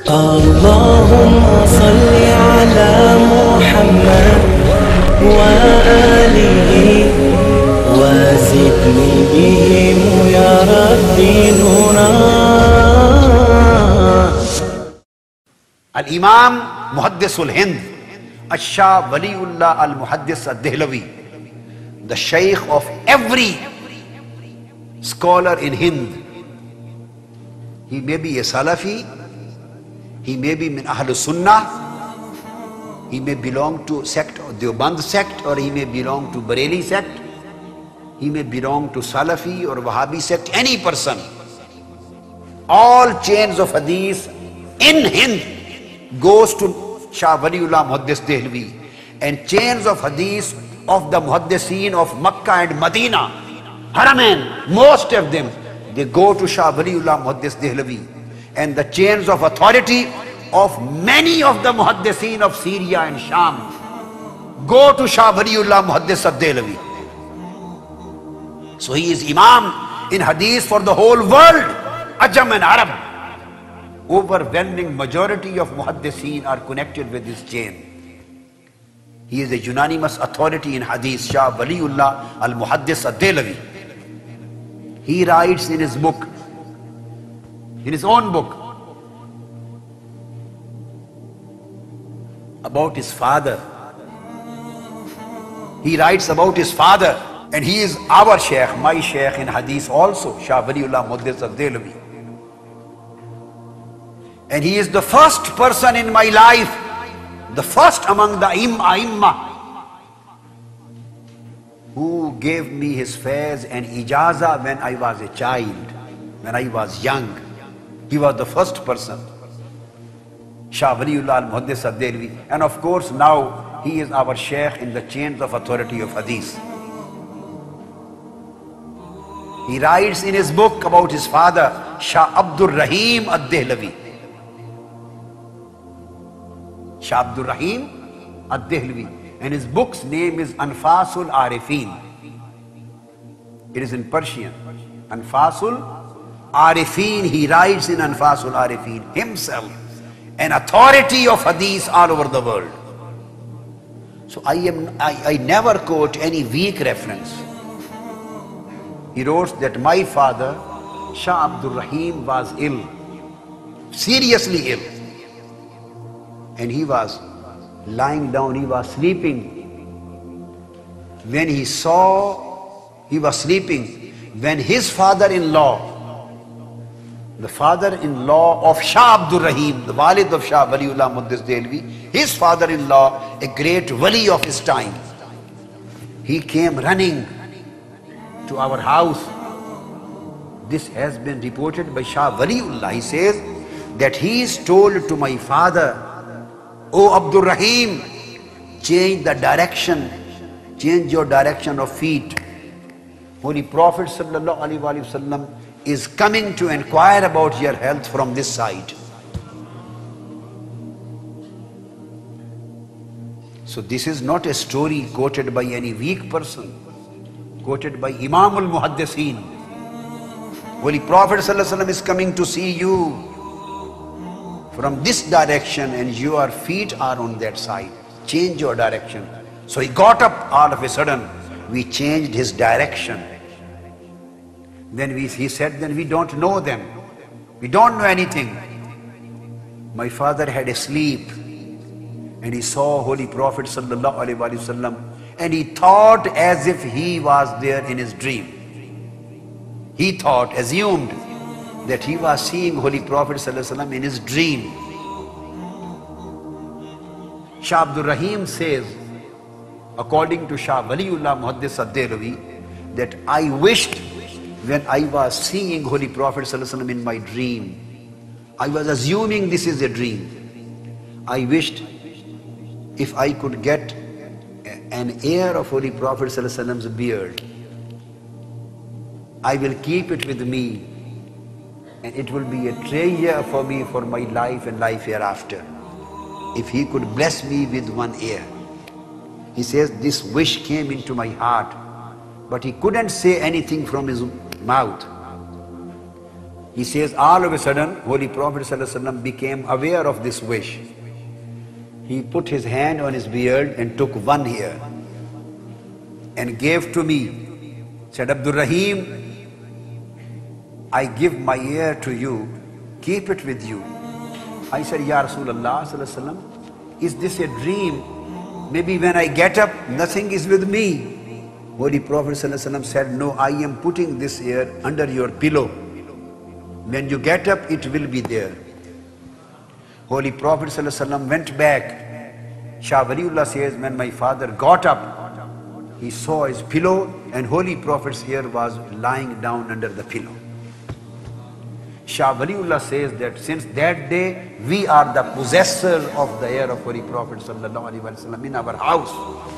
اللهم صل على محمد وآله وزدني بهم يا ربي نورا. Al-Imam Muhaddisul Hind, Shah Waliullah Al-Muhaddis Ad-Dehlavi, the Shaykh of every scholar in Hind. He may be a Salafi, he may be min Ahl Sunnah, he may belong to sect or Deoband sect, or he may belong to Bareli sect, he may belong to Salafi or Wahhabi sect, any person. All chains of hadith in Hind goes to Shah Waliullah Muhaddis Dehlavi, and chains of hadith of the Muhaddiseen of Makkah and Medina, Haramain, most of them, they go to Shah Waliullah Muhaddis Dehlavi. And the chains of authority of many of the Muhaddiseen of Syria and Sham go to Shah Waliullah Muhaddis Ad-Dehlavi. So he is Imam in hadith for the whole world, Ajam and Arab. Overwhelming majority of Muhaddiseen are connected with this chain. He is a unanimous authority in hadith, Shah Waliullah Al-Muhaddis Ad-Dehlavi. He writes in his book, in his own book, about his father. He writes about his father, and he is our Shaykh, my Shaykh in hadith also, Shah Waliullah Muhaddis Ad-Dehlavi. And he is the first person in my life, the first among the A'immah, who gave me his faiz and ijaza when I was a child, when I was young. He was the first person, Shah Waliullah Al-Muhaddis Ad-Dehlavi. And of course now he is our Shaykh in the chains of authority of hadith. He writes in his book about his father, Shah Abdul Rahim Ad-Dehlavi. Shah Abdul Rahim Ad-Dehlavi. And his book's name is Anfasul Arifin. It is in Persian. Anfasul Arifin. He writes in Anfasul Arifin himself, an authority of hadith all over the world. So I never quote any weak reference. He wrote that my father, Shah Abdul Rahim, was ill, seriously ill. And he was lying down, he was sleeping. When he saw he was sleeping, when his father-in-law, the father-in-law of Shah Abdul Rahim, the Walid of Shah Waliullah Muhaddis Dehlavi, his father-in-law, a great wali of his time, he came running to our house. This has been reported by Shah Waliullah. He says that he is told to my father, "O Abdul Rahim, change the direction, change your direction of feet. Holy Prophet Sallallahu Alaihi Wasallam is coming to inquire about your health from this side." So this is not a story quoted by any weak person, quoted by Imam al-Muhaddiseen. Holy Prophet Sallallahu Alaihi Wasallam is coming to see you from this direction and your feet are on that side. Change your direction. So he got up all of a sudden. We changed his direction. Then he said, then we don't know them. We don't know anything. My father had a sleep and he saw Holy Prophet Sallallahu Alaihi Wasallam and he thought as if he was there in his dream. He thought, assumed that he was seeing Holy Prophet ﷺ in his dream. Shah Abdul Rahim says, according to Shah Waliullah Muhaddis Ad-Dehlavi, that I wished when I was seeing Holy Prophet ﷺ in my dream, I was assuming this is a dream. I wished if I could get an hair of Holy Prophet ﷺ's beard, I will keep it with me, and it will be a treasure for me for my life and life hereafter. If he could bless me with one ear. He says this wish came into my heart, but he couldn't say anything from his mouth. He says, all of a sudden, Holy Prophet ﷺ became aware of this wish. He put his hand on his beard and took one hair and gave to me. Said, Abdul Rahim, I give my ear to you, keep it with you. I said, Ya Rasulullah sallallahu alaihi wasallam, is this a dream? Maybe when I get up, nothing is with me. Holy Prophet sallallahu alaihi wasallam said, no, I am putting this ear under your pillow. When you get up, it will be there. Holy Prophet sallallahu alaihi wasallam went back. Shah Waliullah says, when my father got up, he saw his pillow and Holy Prophet's ear was lying down under the pillow. Shah Waliullah says that since that day, we are the possessor of the ear of Holy Prophet sallallahu alaihi wasallam in our house.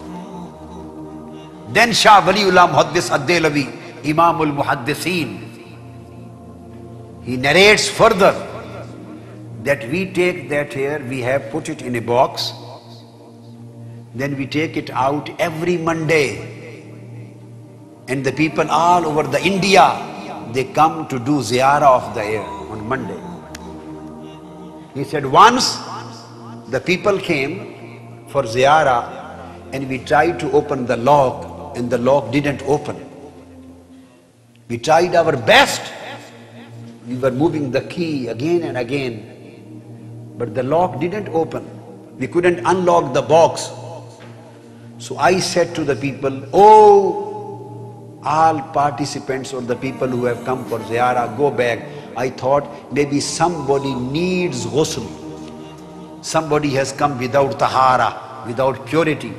Then Shah Waliullah Muhaddis Ad-Dehlavi, Imamul Muhaddiseen, he narrates further that we take that hair, we have put it in a box, then we take it out every Monday, and the people all over the India, they come to do ziyarah of the hair on Monday. He said once the people came for ziyarah and we tried to open the lock and the lock didn't open. We tried our best. We were moving the key again and again, but the lock didn't open. We couldn't unlock the box. So I said to the people, oh, all participants or the people who have come for ziyarah, go back. I thought maybe somebody needs ghusl. Somebody has come without tahara, without purity.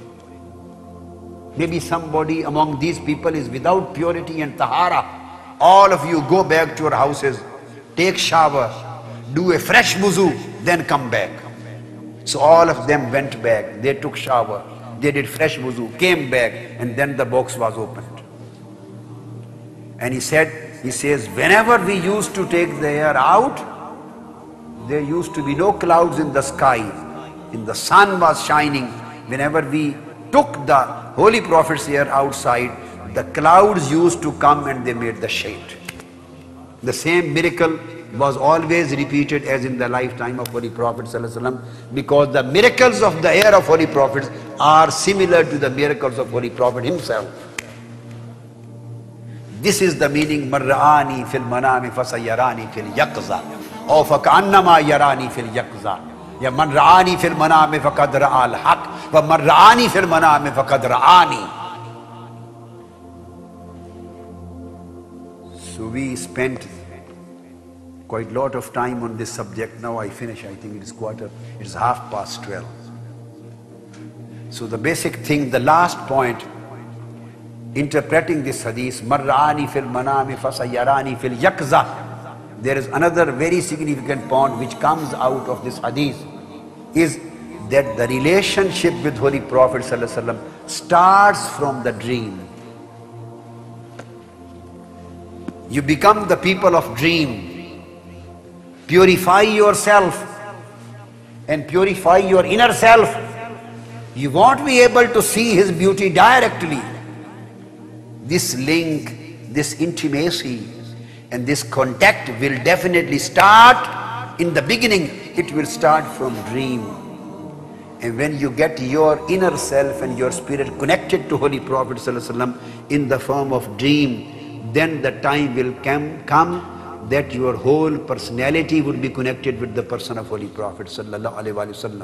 Maybe somebody among these people is without purity and tahara. All of you go back to your houses, take shower, do a fresh wuzu, then come back. So all of them went back. They took shower, they did fresh wuzu, came back, and then the box was opened. And he says, whenever we used to take the air out, there used to be no clouds in the sky. And the sun was shining. Whenever we took the Holy Prophet's air outside, the clouds used to come and they made the shade. The same miracle was always repeated as in the lifetime of Holy Prophet ﷺ, because the miracles of the air of Holy Prophets are similar to the miracles of Holy Prophet himself. This is the meaning, mar'ani fil manami fasayarani fil yaqza, or fakannama yarani fil yaqza. Ya man ra'ani fil manami faqad ra'al haq, wa man ra'ani fil manami faqad ra'ani. So we spent quite a lot of time on this subject. Now I finish, I think it is 12:30. So the basic thing, the last point, interpreting this hadith, mar'ani fil manami fasayarani fil yaqza, there is another very significant point which comes out of this hadith, is that the relationship with Holy Prophet ﷺ starts from the dream. You become the people of dream. Purify yourself and purify your inner self. You won't be able to see His beauty directly. This link, this intimacy and this contact will definitely start in the beginning. It will start from dream. And when you get your inner self and your spirit connected to Holy Prophet ﷺ in the form of dream, then the time will come that your whole personality would be connected with the person of Holy Prophet ﷺ.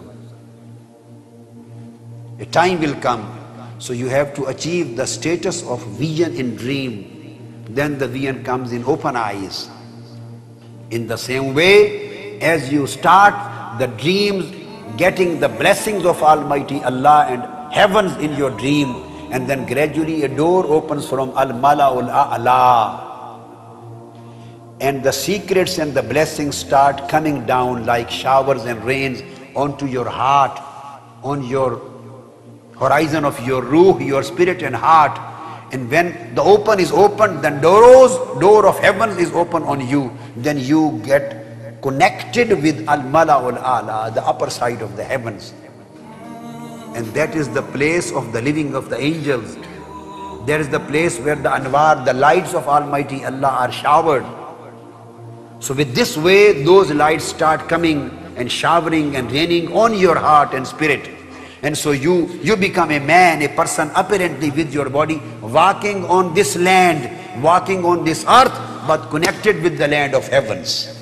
A time will come. So you have to achieve the status of vision in dream. Then the vision comes in open eyes. In the same way, as you start the dreams, getting the blessings of Almighty Allah and heavens in your dream, and then gradually a door opens from Al-Mala'ul A'la, and the secrets and the blessings start coming down like showers and rains onto your heart, on your horizon of your ruh, your spirit and heart. And when the open is opened, then door of heaven is open on you, then you get connected with Al-Mala'ul A'la, the upper side of the heavens. And that is the place of the living of the angels. There is the place where the anwar, the lights of Almighty Allah are showered. So with this way, those lights start coming and showering and raining on your heart and spirit. And so you become a man, a person apparently with your body, walking on this land, walking on this earth, but connected with the land of heavens.